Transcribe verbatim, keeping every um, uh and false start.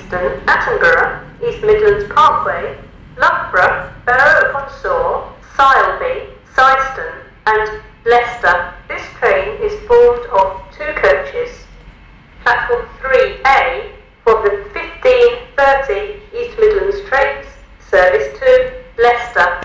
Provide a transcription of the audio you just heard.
Easton, Attenborough, East Midlands Parkway, Loughborough, Barrow-upon-Soar, Sileby, Syston and Leicester. This train is formed of two coaches. Platform three A for the fifteen thirty East Midlands trains, service